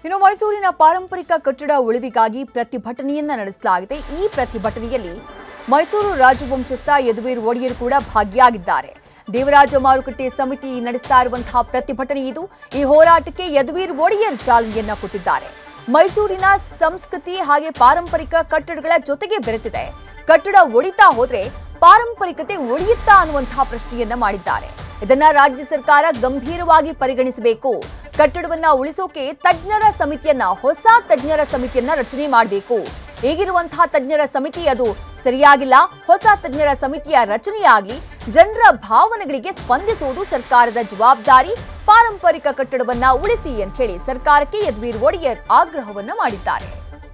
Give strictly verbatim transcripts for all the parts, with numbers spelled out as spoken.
ಇನ್ನು ಮೈಸೂರಿನ ಪಾರಂಪರಿಕ ಕಟ್ಟಡ ಉಳಿವಿಗಾಗಿ ಪ್ರತಿಭಟನೆಯನ್ನ ನಡೆಸಲಾಗಿದೆ. ಈ ಪ್ರತಿಭಟನೆಯಲ್ಲಿ ಮೈಸೂರು ರಾಜವಂಶಸ್ಥ ಯದುವೀರ್ ಒಡೆಯರ್ ಕೂಡ ಭಾಗಿಯಾಗಿದ್ದಾರೆ. ದೇವರಾಜ ಮಾರುಕಟ್ಟೆ ಸಮಿತಿ ನಡೆಸ್ತಾ ಇರುವಂತಹ ಪ್ರತಿಭಟನೆ ಇದು. ಈ ಹೋರಾಟಕ್ಕೆ ಯದುವೀರ್ ಒಡೆಯರ್ ಚಾಲನೆಯನ್ನ ಕೊಟ್ಟಿದ್ದಾರೆ. ಮೈಸೂರಿನ ಸಂಸ್ಕೃತಿ ಹಾಗೆ ಪಾರಂಪರಿಕ ಕಟ್ಟಡಗಳ ಜೊತೆಗೆ ಬೆರೆತಿದೆ. ಕಟ್ಟಡ ಒಳಿತಾ ಹೋದ್ರೆ ಪಾರಂಪರಿಕತೆ ಉಳಿಯುತ್ತಾ ಅನ್ನುವಂತಹ ಪ್ರಶ್ನೆಯನ್ನ ಮಾಡಿದ್ದಾರೆ. ಇದನ್ನ ರಾಜ್ಯ ಸರ್ಕಾರ ಗಂಭೀರವಾಗಿ ಪರಿಗಣಿಸಬೇಕು. ಕಟ್ಟಡವನ್ನ ಉಳಿಸೋಕೆ ತಜ್ಞರ ಸಮಿತಿಯನ್ನ ಹೊಸ ತಜ್ಞರ ಸಮಿತಿಯನ್ನ ರಚನೆ ಮಾಡಬೇಕು. ಈಗಿರುವಂತಹ ತಜ್ಞರ ಸಮಿತಿ ಅದು ಸರಿಯಾಗಿಲ್ಲ. ಹೊಸ ತಜ್ಞರ ಸಮಿತಿಯ ರಚನೆಯಾಗಿ ಜನರ ಭಾವನೆಗಳಿಗೆ ಸ್ಪಂದಿಸುವುದು ಸರ್ಕಾರದ ಜವಾಬ್ದಾರಿ. ಪಾರಂಪರಿಕ ಕಟ್ಟಡವನ್ನ ಉಳಿಸಿ ಅಂತ ಹೇಳಿ ಸರ್ಕಾರಕ್ಕೆ ಯದುವೀರ್ ಒಡೆಯರ್ ಆಗ್ರಹವನ್ನ ಮಾಡಿದ್ದಾರೆ.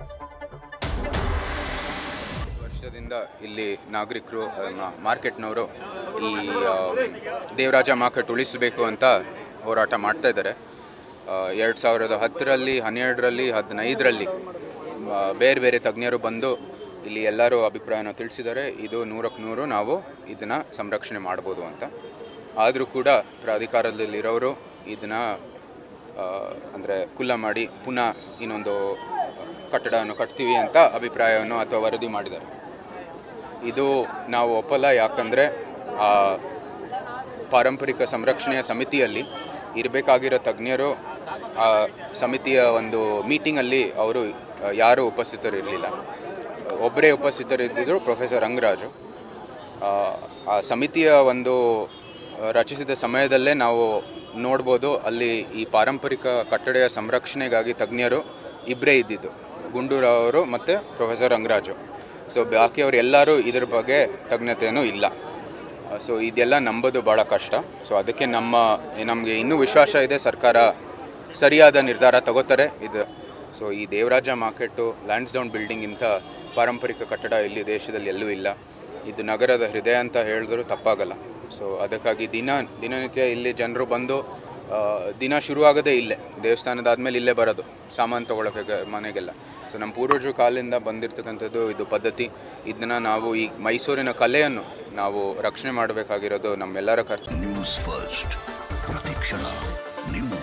ವರ್ಷದಿಂದ ಇಲ್ಲಿ ನಾಗರಿಕರು ಮಾರ್ಕೆಟ್ನವರು ಈ ದೇವರಾಜ ಮಾರ್ಕೆಟ್ ಉಳಿಸಬೇಕು ಅಂತ ಹೋರಾಟ ಮಾಡ್ತಾ ಇದ್ದಾರೆ. ಎರಡು ಸಾವಿರದ ಹತ್ತರಲ್ಲಿ ಹನ್ನೆರಡರಲ್ಲಿ ಹದಿನೈದರಲ್ಲಿ ಬೇರೆ ಬೇರೆ ತಜ್ಞರು ಬಂದು ಇಲ್ಲಿ ಎಲ್ಲರೂ ಅಭಿಪ್ರಾಯನ ತಿಳಿಸಿದ್ದಾರೆ. ಇದು ನೂರಕ್ಕೆ ನೂರು ನಾವು ಇದನ್ನು ಸಂರಕ್ಷಣೆ ಮಾಡ್ಬೋದು ಅಂತ. ಆದರೂ ಕೂಡ ಪ್ರಾಧಿಕಾರದಲ್ಲಿರೋರು ಇದನ್ನು ಅಂದರೆ ಕುಲ್ಲ ಮಾಡಿ ಪುನಃ ಇನ್ನೊಂದು ಕಟ್ಟಡವನ್ನು ಕಟ್ತೀವಿ ಅಂತ ಅಭಿಪ್ರಾಯವನ್ನು ಅಥವಾ ವರದಿ ಮಾಡಿದ್ದಾರೆ. ಇದು ನಾವು ಒಪ್ಪಲ್ಲ. ಯಾಕಂದರೆ ಆ ಪಾರಂಪರಿಕ ಸಂರಕ್ಷಣೆಯ ಸಮಿತಿಯಲ್ಲಿ ಇರಬೇಕಾಗಿರೋ ತಜ್ಞರು ಆ ಸಮಿತಿಯ ಒಂದು ಮೀಟಿಂಗಲ್ಲಿ ಅವರು ಯಾರೂ ಉಪಸ್ಥಿತರಿರಲಿಲ್ಲ. ಒಬ್ಬರೇ ಉಪಸ್ಥಿತರಿದ್ದರು, ಪ್ರೊಫೆಸರ್ ರಂಗರಾಜು. ಆ ಸಮಿತಿಯ ಒಂದು ರಚಿಸಿದ ಸಮಯದಲ್ಲೇ ನಾವು ನೋಡ್ಬೋದು, ಅಲ್ಲಿ ಈ ಪಾರಂಪರಿಕ ಕಟ್ಟಡದ ಸಂರಕ್ಷಣೆಗಾಗಿ ತಜ್ಞರು ಇಬ್ಬರೇ ಇದ್ದಿದ್ದು, ಗುಂಡೂರಾವ್ ಮತ್ತು ಪ್ರೊಫೆಸರ್ ರಂಗರಾಜು. ಸೊ ಬಾಕಿಯವರು ಎಲ್ಲರೂ ಇದ್ರ ಬಗ್ಗೆ ತಜ್ಞತೆಯೂ ಇಲ್ಲ. ಸೊ ಇದೆಲ್ಲ ನಂಬೋದು ಭಾಳ ಕಷ್ಟ. ಸೊ ಅದಕ್ಕೆ ನಮ್ಮ ನಮಗೆ ಇನ್ನೂ ವಿಶ್ವಾಸ ಇದೆ ಸರ್ಕಾರ ಸರಿಯಾದ ನಿರ್ಧಾರ ತಗೋತಾರೆ. ಇದು ಸೊ ಈ ದೇವರಾಜ ಮಾರ್ಕೆಟು ಲ್ಯಾಂಡ್ಸ್ಡೌನ್ ಬಿಲ್ಡಿಂಗ್ ಇಂಥ ಪಾರಂಪರಿಕ ಕಟ್ಟಡ ಇಲ್ಲಿ ದೇಶದಲ್ಲಿ ಎಲ್ಲೂ ಇಲ್ಲ. ಇದು ನಗರದ ಹೃದಯ ಅಂತ ಹೇಳಿದ್ರು ತಪ್ಪಾಗಲ್ಲ. ಸೊ ಅದಕ್ಕಾಗಿ ದಿನ ದಿನನಿತ್ಯ ಇಲ್ಲಿ ಜನರು ಬಂದು ದಿನ ಶುರುವಾಗೋದೇ ಇಲ್ಲೇ, ದೇವಸ್ಥಾನದಾದ್ಮೇಲೆ ಇಲ್ಲೇ ಬರೋದು ಸಾಮಾನು ತೊಗೊಳಕ್ಕೆ ಮನೆಗೆಲ್ಲ. ಸೊ ನಮ್ಮ ಪೂರ್ವಜರ ಕಾಲದಿಂದ ಬಂದಿರತಕ್ಕಂಥದ್ದು ಇದು ಪದ್ಧತಿ. ಇದನ್ನು ನಾವು ಈ ಮೈಸೂರಿನ ಕಲೆಯನ್ನು ನಾವು ರಕ್ಷಣೆ ಮಾಡಬೇಕಾಗಿರೋದು ನಮ್ಮೆಲ್ಲರ ಕರ್ತವ್ಯ. ನ್ಯೂಸ್ ಫಸ್ಟ್ ಪ್ರತಿಕ್ಷಣ ನಿಮ್ಮ